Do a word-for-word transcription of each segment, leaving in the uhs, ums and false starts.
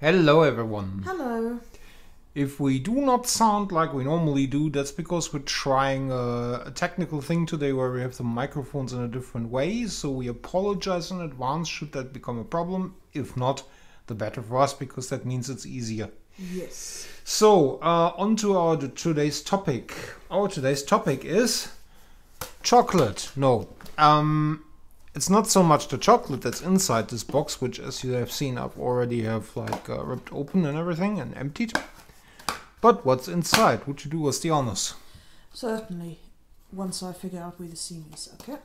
Hello everyone. Hello. If we do not sound like we normally do, that's because we're trying a, a technical thing today where we have the microphones in a different way, so we apologize in advance should that become a problem. If not, the better for us, because that means it's easier. Yes. So, uh, on to our today's topic. Our today's topic is chocolate. No, um... it's not so much the chocolate that's inside this box, which, as you have seen, I've already have like uh, ripped open and everything and emptied. But what's inside? Would you do us the honors? Certainly. Once I figure out where the seam is, okay?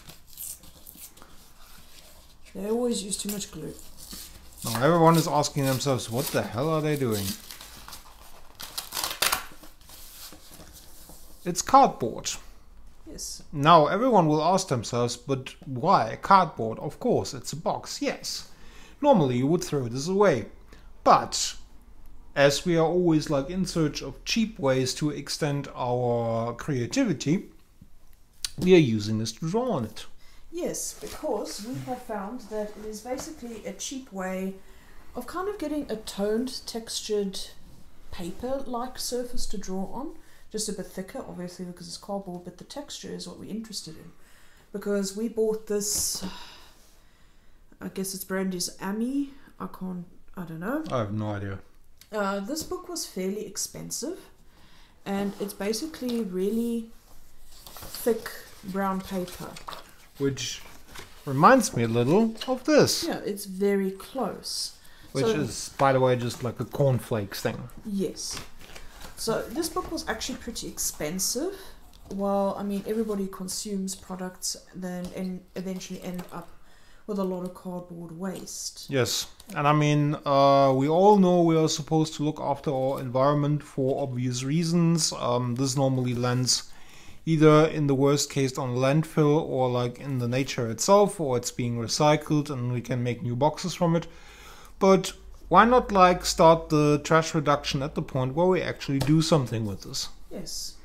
They always use too much glue. Now everyone is asking themselves, what the hell are they doing? It's cardboard. Yes. Now everyone will ask themselves, but why cardboard? Of course, it's a box, yes. Normally you would throw this away. But as we are always like in search of cheap ways to extend our creativity, we are using this to draw on it. Yes, because we have found that it is basically a cheap way of kind of getting a toned, textured, paper-like surface to draw on. Just a bit thicker, obviously, because it's cardboard, but the texture is what we're interested in. Because we bought this, I guess its brand is Ami. I can't, I don't know. I have no idea. Uh, this book was fairly expensive, and it's basically really thick brown paper. Which reminds me a little of this. Yeah, it's very close. Which so, is, by the way, just like a cornflakes thing. Yes. So this book was actually pretty expensive. Well, I mean, everybody consumes products then and eventually end up with a lot of cardboard waste. Yes, and I mean, uh, we all know we are supposed to look after our environment for obvious reasons. Um, this normally lands either in the worst case on a landfill or like in the nature itself, or it's being recycled and we can make new boxes from it. But why not like start the trash reduction at the point where we actually do something with this? Yes.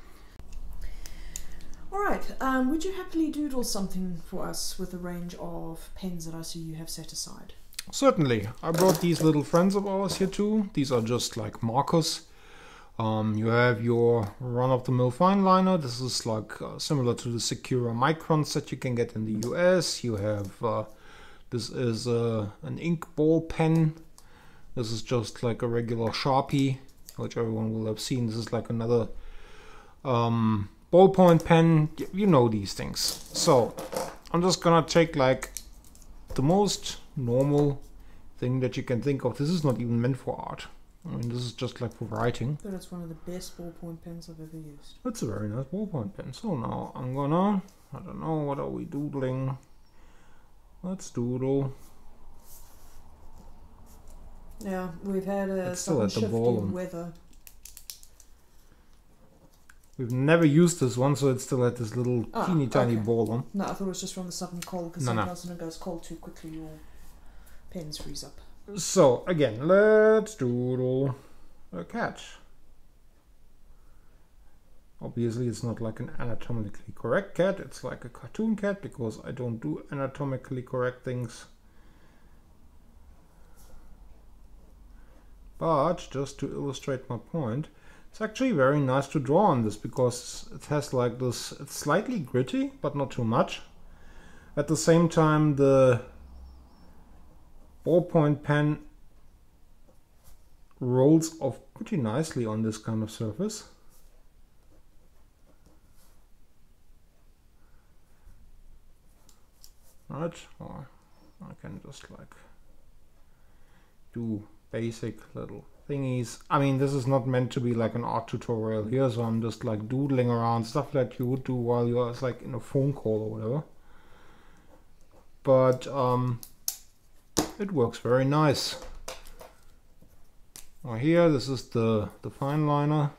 Alright, um, would you happily doodle something for us with a range of pens that I see you have set aside? Certainly. I brought these little friends of ours here too. These are just like markers. Um, you have your run-of-the-mill fine liner. This is like uh, similar to the Secura Microns that you can get in the U S. You have, uh, this is uh, an ink ball pen. This is just like a regular Sharpie, which everyone will have seen. This is like another um, ballpoint pen. You know these things. So I'm just gonna take like the most normal thing that you can think of. This is not even meant for art. I mean, this is just like for writing. But it's one of the best ballpoint pens I've ever used. It's a very nice ballpoint pen. So now I'm gonna, I don't know, what are we doodling? Let's doodle. Yeah, we've had a It's still sudden at the shift ball. in weather. We've never used this one, so it's still at this little Ah, teeny tiny okay. ball on. No, I thought it was just from the sudden cold, because No, no. sometimes when it goes cold too quickly, your pens freeze up. So, again, let's doodle a cat. Obviously, it's not like an anatomically correct cat. It's like a cartoon cat, because I don't do anatomically correct things. But, just to illustrate my point, it's actually very nice to draw on this, because it has like this, it's slightly gritty, but not too much. At the same time, the ballpoint pen rolls off pretty nicely on this kind of surface. Right, or I can just like do basic little thingies. I mean, this is not meant to be like an art tutorial here, so I'm just like doodling around stuff that you would do while you're like in a phone call or whatever. But um, it works very nice. Now here, this is the the fine liner.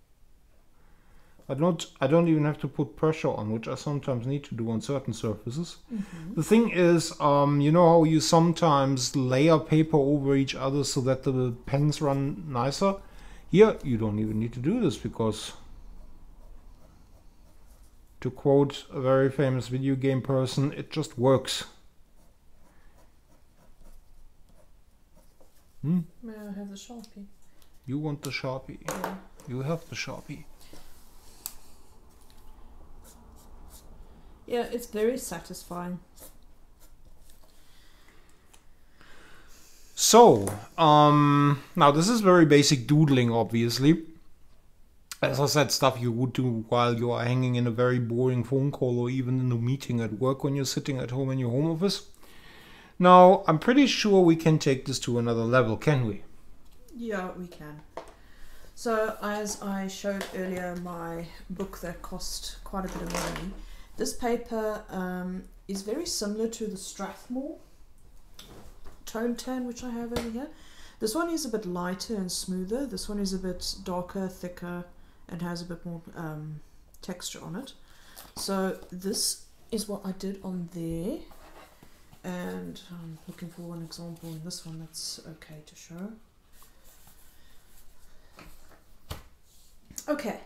I don't I don't even have to put pressure on, which I sometimes need to do on certain surfaces. Mm-hmm. The thing is, um, you know how you sometimes layer paper over each other so that the pens run nicer? Here, you don't even need to do this, because, to quote a very famous video game person, it just works. Hmm? May I have the Sharpie? You want the Sharpie. Yeah. You have the Sharpie. Yeah, it's very satisfying. So, um, now this is very basic doodling, obviously. As I said, stuff you would do while you are hanging in a very boring phone call or even in a meeting at work when you're sitting at home in your home office. Now, I'm pretty sure we can take this to another level, can we? Yeah, we can. So, as I showed earlier, my book that cost quite a bit of money, this paper um, is very similar to the Strathmore tone tan, which I have over here. This one is a bit lighter and smoother. This one is a bit darker, thicker, and has a bit more um, texture on it. So this is what I did on there. And I'm looking for one example in this one that's okay to show. Okay,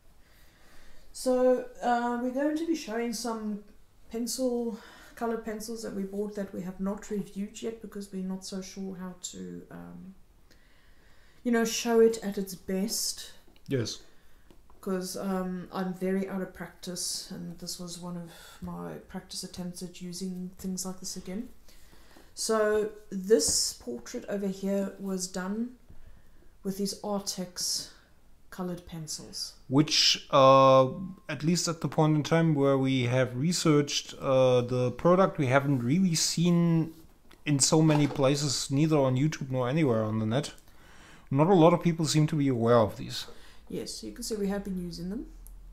so uh, we're going to be showing some pencil, colored pencils that we bought that we have not reviewed yet because we're not so sure how to, um, you know, show it at its best. Yes. Because um, I'm very out of practice, and this was one of my practice attempts at using things like this again. So this portrait over here was done with these Artex colored pencils. Which, uh, at least at the point in time where we have researched uh, the product, we haven't really seen in so many places, neither on YouTube nor anywhere on the net. Not a lot of people seem to be aware of these. Yes, you can see we have been using them.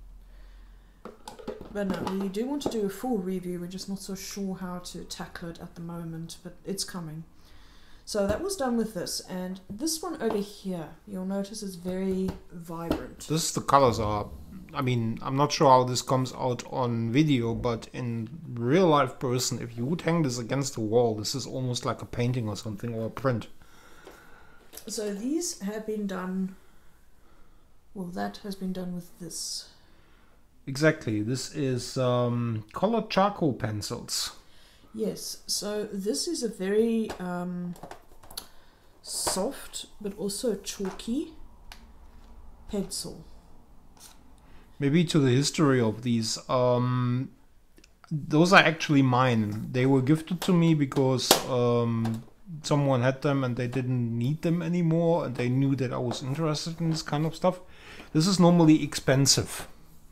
But no, we do want to do a full review, we're just not so sure how to tackle it at the moment, but it's coming. So that was done with this, and this one over here, you'll notice is very vibrant. This, the colors are, I mean, I'm not sure how this comes out on video, but in real life person, if you would hang this against the wall, this is almost like a painting or something, or a print. So these have been done, well, that has been done with this. Exactly, this is um, colored charcoal pencils. Yes, so this is a very um, soft but also chalky pencil. Maybe to the history of these, um, those are actually mine. They were gifted to me because um, someone had them and they didn't need them anymore, and they knew that I was interested in this kind of stuff. This is normally expensive.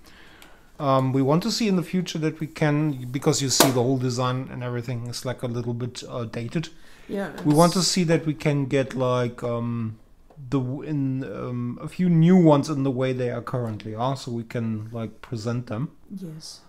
Um, we want to see in the future that we can, because you see the whole design and everything is like a little bit uh, dated. Yeah. We want to see that we can get like um, the in um, a few new ones in the way they are currently are, so we can like present them. Yes.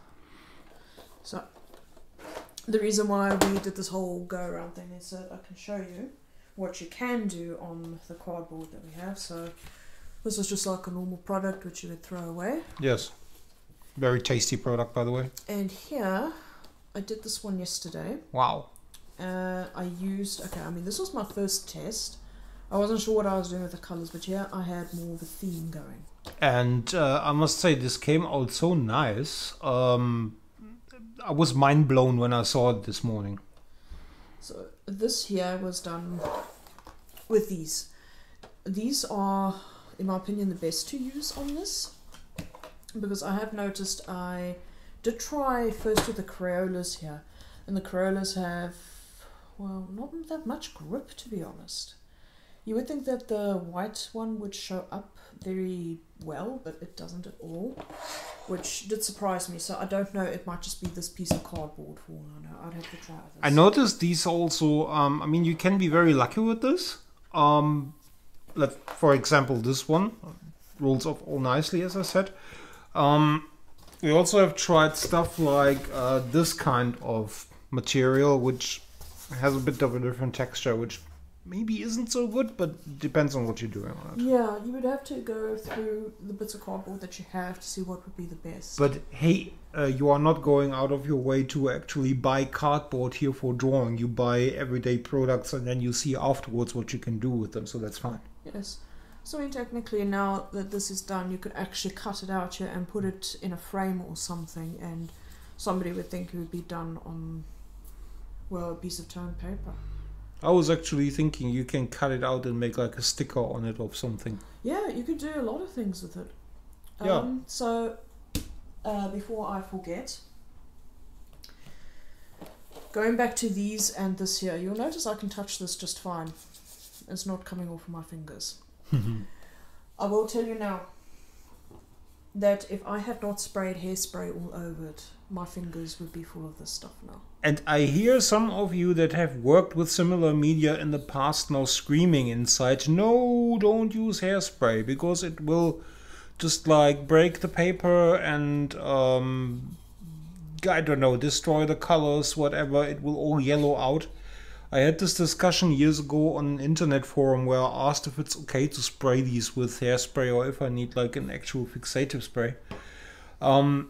So the reason why we did this whole go around thing is that I can show you what you can do on the cardboard that we have. So this is just like a normal product which you would throw away. Yes. Very tasty product, by the way. And here, I did this one yesterday. Wow. Uh, I used, okay, I mean, this was my first test. I wasn't sure what I was doing with the colours, but yeah, I had more of a theme going. And uh, I must say, this came out so nice. Um, I was mind blown when I saw it this morning. So this here was done with these. These are, in my opinion, the best to use on this. Because I have noticed I did try first with the Crayolas here, and the Crayolas have, well, not that much grip, to be honest. You would think that the white one would show up very well, but it doesn't at all, which did surprise me. So I don't know, it might just be this piece of cardboard for all I know. I'd have to try this. I noticed these also, um, I mean, you can be very lucky with this. Um, let, for example, this one rolls off all nicely, as I said. Um, we also have tried stuff like uh, this kind of material, which has a bit of a different texture, which maybe isn't so good, but depends on what you're doing on it. Yeah, you would have to go through the bits of cardboard that you have to see what would be the best. But hey, uh, you are not going out of your way to actually buy cardboard here for drawing. You buy everyday products and then you see afterwards what you can do with them, so that's fine. Yes. So I mean, technically now that this is done, you could actually cut it out here and put it in a frame or something, and somebody would think it would be done on, well, a piece of toned paper. I was actually thinking you can cut it out and make like a sticker on it or something. Yeah, you could do a lot of things with it. Yeah. Um, so, uh, before I forget, going back to these and this here, you'll notice I can touch this just fine. It's not coming off my fingers. I will tell you now that if I had not sprayed hairspray all over it, my fingers would be full of this stuff now. And I hear some of you that have worked with similar media in the past now screaming inside, no, don't use hairspray, because it will just like break the paper and, um, I don't know, destroy the colors, whatever, it will all yellow out. I had this discussion years ago on an internet forum where I asked if it's okay to spray these with hairspray or if I need like an actual fixative spray. Um,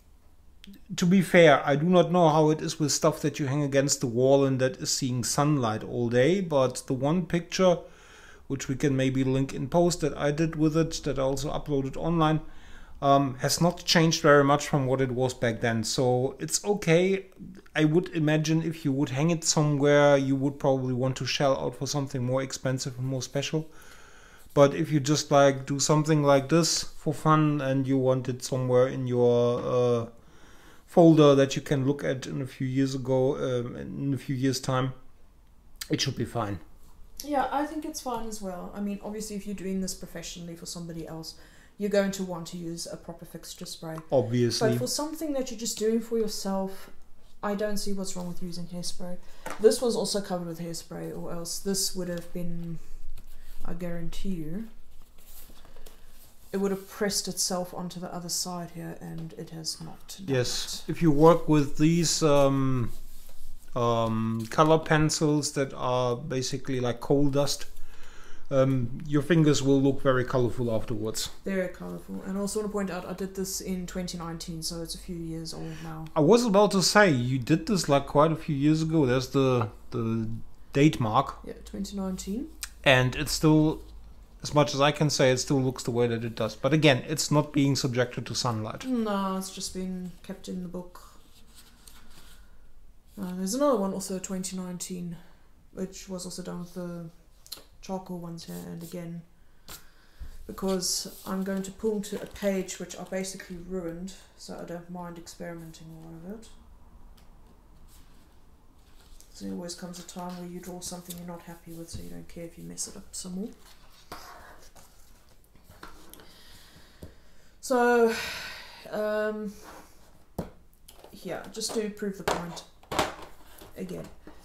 to be fair, I do not know how it is with stuff that you hang against the wall and that is seeing sunlight all day, but the one picture, which we can maybe link in post, that I did with it, that I also uploaded online, Um, has not changed very much from what it was back then. So it's okay. I would imagine if you would hang it somewhere, you would probably want to shell out for something more expensive and more special. But if you just like do something like this for fun and you want it somewhere in your uh, folder that you can look at in a few years ago, um, in a few years time, it should be fine. Yeah, I think it's fine as well. I mean, obviously if you're doing this professionally for somebody else, you're going to want to use a proper fixture spray. Obviously. But for something that you're just doing for yourself, I don't see what's wrong with using hairspray. This was also covered with hairspray, or else this would have been, I guarantee you, it would have pressed itself onto the other side here, and it has not done Yes, it. if you work with these um, um, color pencils that are basically like coal dust, Um, your fingers will look very colorful afterwards. Very colourful. And I also want to point out, I did this in twenty nineteen, so it's a few years old now. I was about to say, you did this like quite a few years ago. There's the, the date mark. Yeah, twenty nineteen. And it's still, as much as I can say, it still looks the way that it does. But again, it's not being subjected to sunlight. No, it's just been kept in the book. Uh, there's another one, also twenty nineteen, which was also done with the charcoal ones here, and again, because I'm going to pull to a page which I basically ruined, so I don't mind experimenting more with it. So there always comes a time where you draw something you're not happy with, so you don't care if you mess it up some more. So, um, yeah, just to prove the point, again,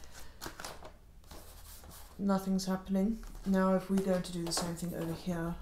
nothing's happening. Now if we're going to do the same thing over here,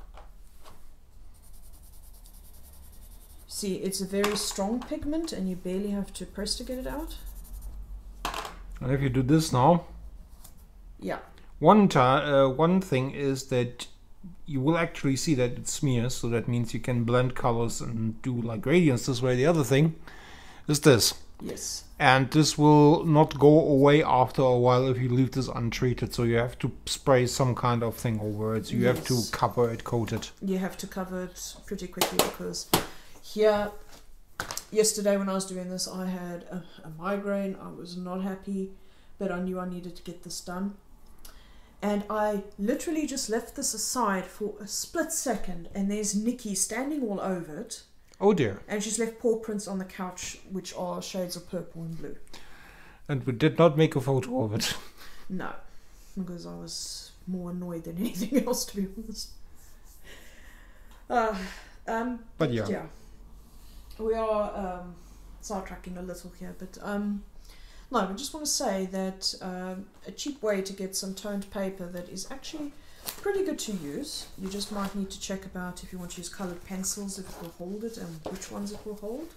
see, it's a very strong pigment and you barely have to press to get it out. And if you do this now, yeah, one time, uh, one thing is that you will actually see that it smears, so that means you can blend colors and do like gradients this way. The other thing is this. yes, And this will not go away after a while if you leave this untreated, so you have to spray some kind of thing over it. So you have to Yes. cover it, coat it. you have to cover it pretty quickly, because here, yesterday when I was doing this, I had a, a migraine. I was not happy, but I knew I needed to get this done. And I literally just left this aside for a split second, and there's Nikki standing all over it. Oh dear. And she's left paw prints on the couch, which are shades of purple and blue. And we did not make a photo of it. No, because I was more annoyed than anything else, to be honest. Uh, um, But yeah. yeah. We are um, sidetracking a little here, but um, no, I just want to say that um, a cheap way to get some toned paper that is actually pretty good to use. You just might need to check about if you want to use coloured pencils, if it will hold it and which ones it will hold.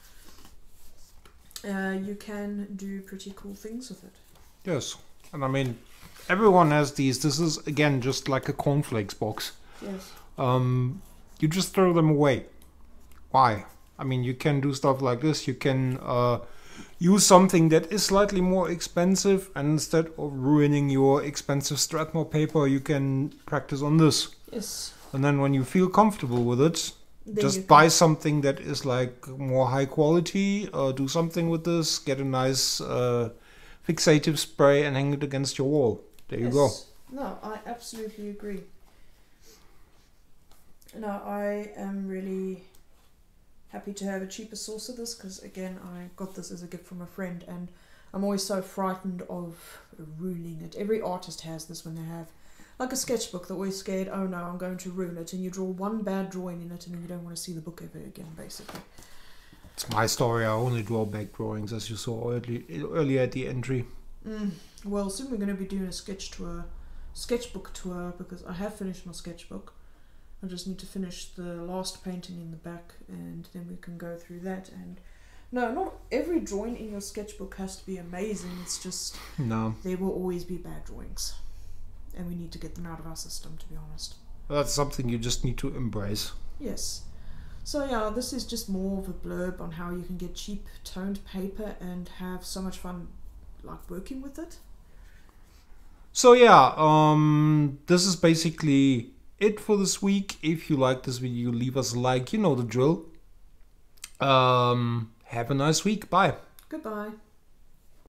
Uh, you can do pretty cool things with it. Yes. And I mean, everyone has these. This is, again, just like a cornflakes box. Yes. Um, you just throw them away. Why? I mean, you can do stuff like this. You can uh, use something that is slightly more expensive, and instead of ruining your expensive Strathmore paper, you can practice on this. Yes. And then when you feel comfortable with it, Then just you buy can- something that is like more high quality, uh, do something with this, get a nice uh, fixative spray and hang it against your wall. There you Yes. go. No, I absolutely agree. No, I am really happy to have a cheaper source of this because, again, I got this as a gift from a friend and I'm always so frightened of ruining it. Every artist has this when they have like a sketchbook. They're always scared, oh no, I'm going to ruin it, and you draw one bad drawing in it and then you don't want to see the book ever again, basically. It's my story. I only draw back drawings, as you saw early, earlier at the entry. Mm. Well, soon we're going to be doing a sketch tour, sketchbook tour, because I have finished my sketchbook. I just need to finish the last painting in the back and then we can go through that. And no, not every drawing in your sketchbook has to be amazing. It's just No. there will always be bad drawings and we need to get them out of our system, to be honest. That's something you just need to embrace. Yes. So yeah, this is just more of a blurb on how you can get cheap toned paper and have so much fun like working with it. So yeah, um, this is basically it for this week. If you like this video, leave us a like. You know the drill. Um, have a nice week. Bye. Goodbye.